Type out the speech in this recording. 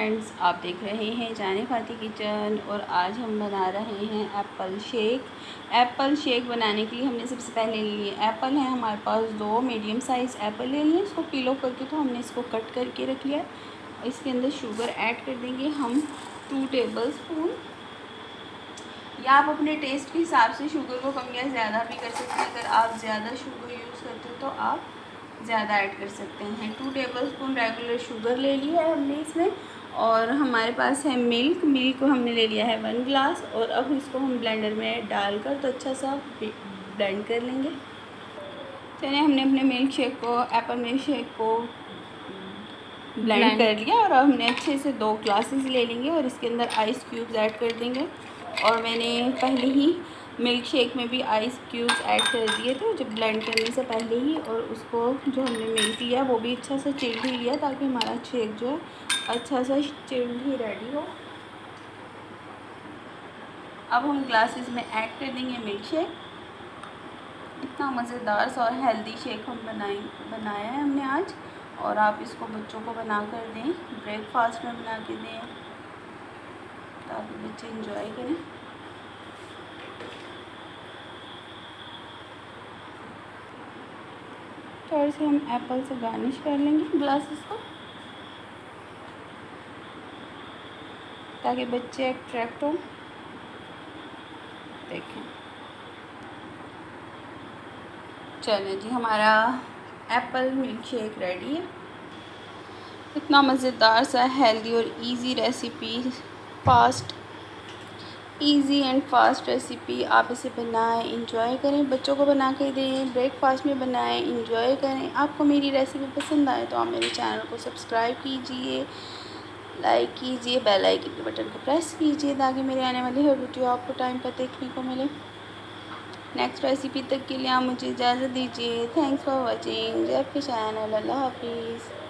Friends, आप देख रहे हैं जाने फाती किचन और आज हम बना रहे हैं एप्पल शेक। एप्पल शेक बनाने के लिए हमने सबसे पहले लिए एप्पल है हमारे पास 2 मीडियम साइज़ एप्पल ले लिए। इसको पील ऑफ करके तो हमने इसको कट करके रख लिया। इसके अंदर शुगर ऐड कर देंगे हम 2 टेबल स्पून, या आप अपने टेस्ट के हिसाब से शुगर को कम या ज़्यादा भी कर सकते हैं। अगर आप ज़्यादा शुगर यूज़ करते हो तो आप ज़्यादा ऐड कर सकते हैं। 2 टेबल स्पून रेगुलर शुगर ले लिया है हमने इसमें, और हमारे पास है मिल्क को हमने ले लिया है 1 ग्लास। और अब इसको हम ब्लेंडर में डालकर तो अच्छा सा ब्लेंड कर लेंगे। चलिए, हमने अपने मिल्क शेक को एप्पल मिल्क शेक को ब्लेंड कर लिया और अब हमने अच्छे से 2 ग्लासेस ले लेंगे और इसके अंदर आइस क्यूब्स ऐड कर देंगे। और मैंने पहले ही मिल्क शेक में भी आइस क्यूब्स ऐड कर दिए थे जब ब्लेंड करने से पहले ही, और उसको जो हमने मिल्क लिया वो भी अच्छा सा चिल्ड ही लिया ताकि हमारा शेक जो है अच्छा सा चिल्ड ही रेडी हो। अब हम ग्लासेस में ऐड कर देंगे मिल्क शेक। इतना मज़ेदार सा और हेल्दी शेक हम बनाया है हमने आज, और आप इसको बच्चों को बना कर दें, ब्रेकफास्ट में बना के दें ताकि बच्चे इंजॉय करें। थोड़े से हम एप्पल से गार्निश कर लेंगे ग्लासेस को ताकि बच्चे अट्रैक्ट हो। देखें, चलें जी, हमारा एप्पल मिल्क शेक रेडी है। इतना मज़ेदार सा हेल्दी और easy recipe, easy and fast recipe. आप इसे बनाएं, इंजॉय करें, बच्चों को बना के दें, ब्रेकफास्ट में बनाएं, इंजॉय करें। आपको मेरी रेसिपी पसंद आए तो आप मेरे चैनल को सब्सक्राइब कीजिए, लाइक कीजिए, बेल आइकन के बटन को प्रेस कीजिए ताकि मेरे आने वाली हर वीडियो आपको टाइम पर देखने को मिले। नेक्स्ट रेसिपी तक के लिए आप मुझे इजाज़त दीजिए। Thanks for watching. जय आपके चैनल। अल्लाह हाफिज़।